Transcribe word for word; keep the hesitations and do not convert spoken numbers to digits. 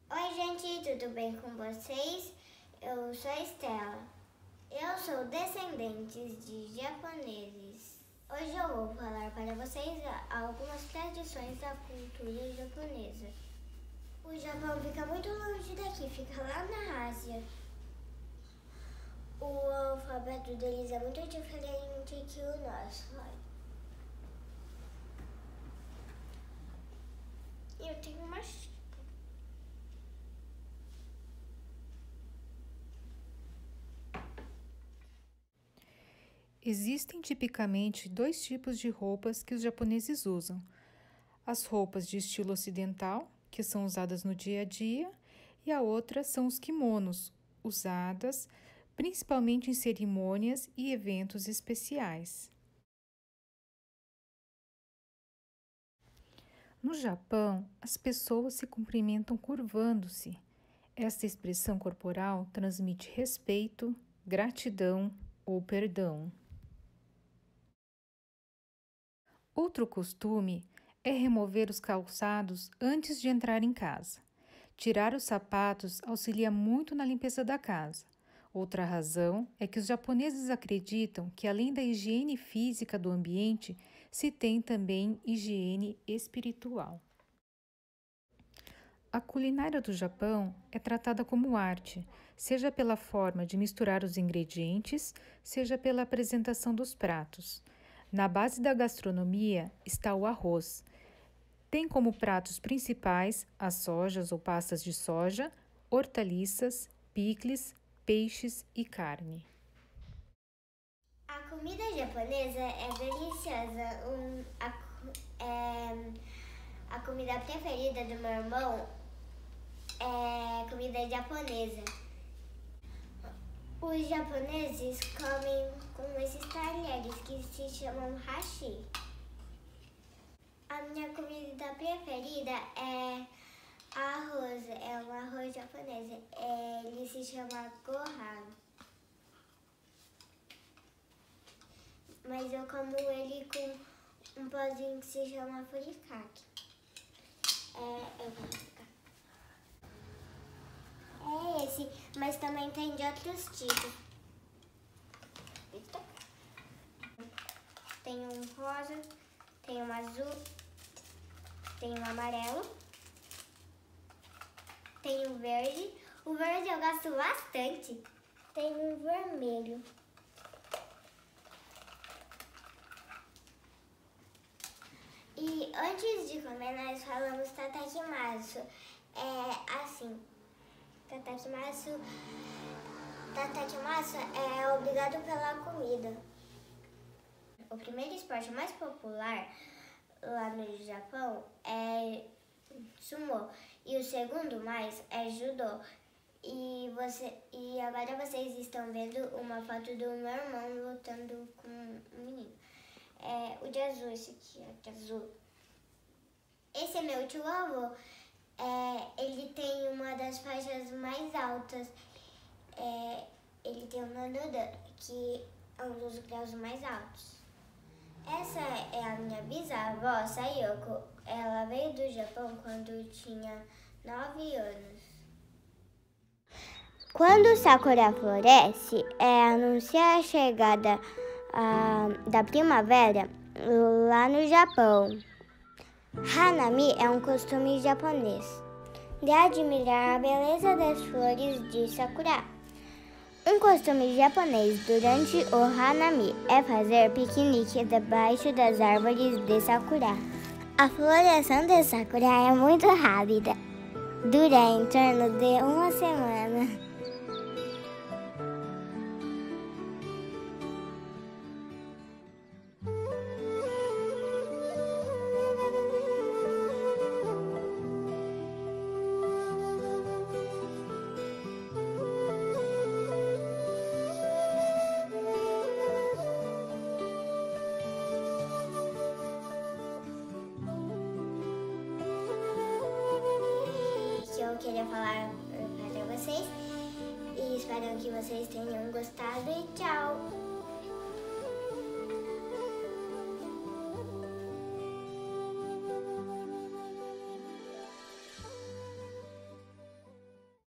Oi gente, tudo bem com vocês? Eu sou a Estela. Eu sou descendente de japoneses. Hoje eu vou falar para vocês algumas tradições da cultura japonesa. O Japão fica muito longe daqui, fica lá na Ásia. O alfabeto deles é muito diferente que o nosso. Eu tenho uma xícara. Existem tipicamente dois tipos de roupas que os japoneses usam: as roupas de estilo ocidental, que são usadas no dia a dia, e a outra são os kimonos, usadas principalmente em cerimônias e eventos especiais. No Japão, as pessoas se cumprimentam curvando-se. Esta expressão corporal transmite respeito, gratidão ou perdão. Outro costume é remover os calçados antes de entrar em casa. Tirar os sapatos auxilia muito na limpeza da casa. Outra razão é que os japoneses acreditam que, além da higiene física do ambiente, se tem também higiene espiritual. A culinária do Japão é tratada como arte, seja pela forma de misturar os ingredientes, seja pela apresentação dos pratos. Na base da gastronomia está o arroz. Tem como pratos principais as sojas ou pastas de soja, hortaliças, picles, peixes e carne. A comida japonesa é deliciosa. Um, a, é, a comida preferida do meu irmão é comida japonesa. Os japoneses comem com esses talheres que se chamam hashi. A minha comida preferida é arroz, é um arroz japonês. Ele se chama gohan. Mas eu como ele com um pozinho que se chama furikake. É, eu vou ficar. É esse, mas também tem de outros tipos. Tem um rosa, tem um azul, tem um amarelo, tem um verde. O verde eu gosto bastante. Tem um vermelho. E antes de comer nós falamos tatakimasu. É assim. Tatakimasu, tatakimasu é obrigado pela comida. O primeiro esporte mais popular lá no Japão é sumo e o segundo mais é judô. E, você, e agora vocês estão vendo uma foto do meu irmão lutando com um menino. É o de azul, esse aqui, ó, de azul. Esse é meu tio avô. É, ele tem uma das faixas mais altas. É, ele tem um nodan, que é um dos graus mais altos. Essa é a minha bisavó, Sayoko. Ela veio do Japão quando tinha nove anos. Quando o sakura floresce, é anunciar a chegada ah, da primavera lá no Japão. Hanami é um costume japonês de admirar a beleza das flores de sakura. Um costume japonês durante o Hanami é fazer piquenique debaixo das árvores de sakura. A floração de sakura é muito rápida, dura em torno de uma semana. Eu queria falar para vocês e espero que vocês tenham gostado e tchau!